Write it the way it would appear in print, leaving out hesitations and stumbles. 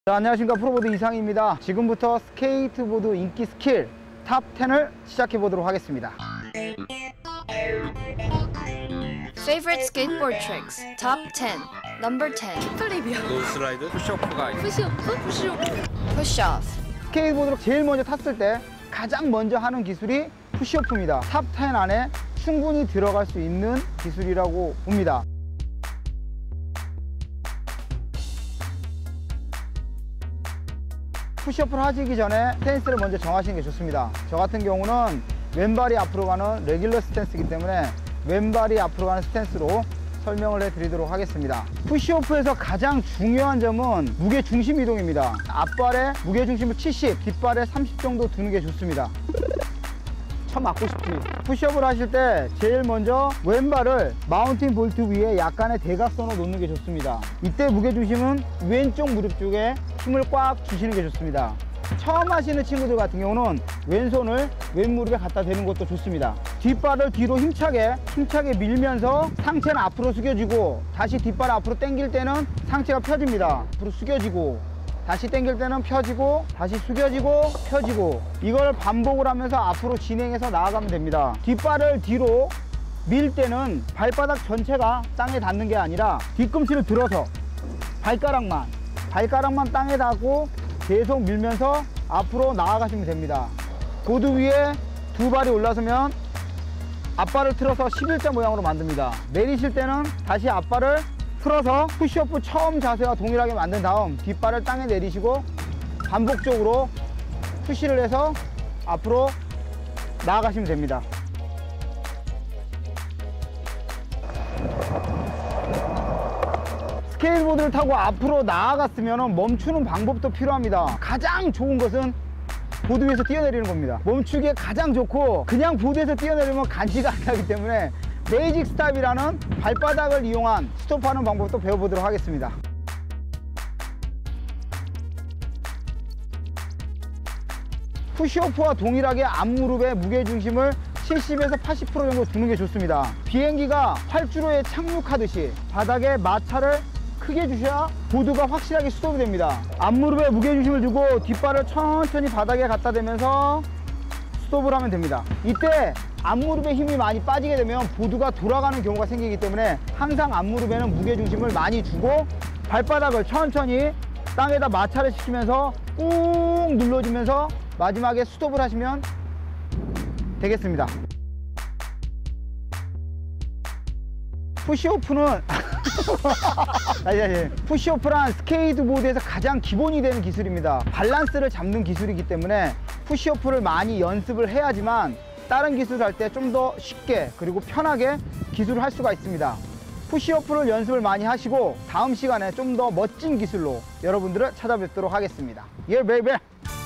자, 안녕하십니까. 프로보드 이상입니다. 지금부터 스케이트보드 인기 스킬 탑 10을 시작해 보도록 하겠습니다. Favorite skateboard tricks Top 10 Number 10 플립이요. 노스라이드, 푸시오프가 있고 Push off 스케이트보드를 제일 먼저 탔을 때 가장 먼저 하는 기술이 푸시오프입니다. 탑 10 안에 충분히 들어갈 수 있는 기술이라고 봅니다. 푸시업을 하시기 전에 스탠스를 먼저 정하시는 게 좋습니다. 저 같은 경우는 왼발이 앞으로 가는 레귤러 스탠스이기 때문에 왼발이 앞으로 가는 스탠스로 설명을 해드리도록 하겠습니다. 푸시오프에서 가장 중요한 점은 무게 중심 이동입니다. 앞발에 무게 중심을 70, 뒷발에 30 정도 두는 게 좋습니다. 맞고 싶지. 푸시업을 하실 때 제일 먼저 왼발을 마운틴 볼트 위에 약간의 대각선으로 놓는 게 좋습니다. 이때 무게중심은 왼쪽 무릎 쪽에 힘을 꽉 주시는 게 좋습니다. 처음 하시는 친구들 같은 경우는 왼손을 왼무릎에 갖다 대는 것도 좋습니다. 뒷발을 뒤로 힘차게 밀면서 상체는 앞으로 숙여지고, 다시 뒷발 앞으로 당길 때는 상체가 펴집니다. 앞으로 숙여지고, 다시 당길 때는 펴지고, 다시 숙여지고, 펴지고, 이걸 반복을 하면서 앞으로 진행해서 나아가면 됩니다. 뒷발을 뒤로 밀 때는 발바닥 전체가 땅에 닿는 게 아니라 뒤꿈치를 들어서 발가락만 땅에 닿고 계속 밀면서 앞으로 나아가시면 됩니다. 보드 위에 두 발이 올라서면 앞발을 틀어서 11자 모양으로 만듭니다. 내리실 때는 다시 앞발을 풀어서 푸시오프 처음 자세와 동일하게 만든 다음 뒷발을 땅에 내리시고 반복적으로 푸시를 해서 앞으로 나아가시면 됩니다. 스케이트보드를 타고 앞으로 나아갔으면 멈추는 방법도 필요합니다. 가장 좋은 것은 보드 위에서 뛰어내리는 겁니다. 멈추기에 가장 좋고, 그냥 보드에서 뛰어내리면 간지가 안 나기 때문에 베이직 스탑이라는 발바닥을 이용한 스톱하는 방법도 배워보도록 하겠습니다. 푸시오프와 동일하게 앞무릎의 무게중심을 70에서 80% 정도 두는 게 좋습니다. 비행기가 활주로에 착륙하듯이 바닥에 마찰을 크게 주셔야 보드가 확실하게 스톱이 됩니다. 앞무릎에 무게중심을 두고 뒷발을 천천히 바닥에 갖다 대면서 스톱을 하면 됩니다. 이때 앞무릎에 힘이 많이 빠지게 되면 보드가 돌아가는 경우가 생기기 때문에 항상 앞무릎에는 무게중심을 많이 주고 발바닥을 천천히 땅에다 마찰을 시키면서 꾹 눌러주면서 마지막에 스톱을 하시면 되겠습니다. 푸시오프는 푸시오프란 스케이트보드에서 가장 기본이 되는 기술입니다. 밸런스를 잡는 기술이기 때문에 푸시오프를 많이 연습을 해야지만 다른 기술을 할 때 좀 더 쉽게 그리고 편하게 기술을 할 수가 있습니다. 푸시오프를 연습을 많이 하시고 다음 시간에 좀 더 멋진 기술로 여러분들을 찾아뵙도록 하겠습니다. Yeah, baby!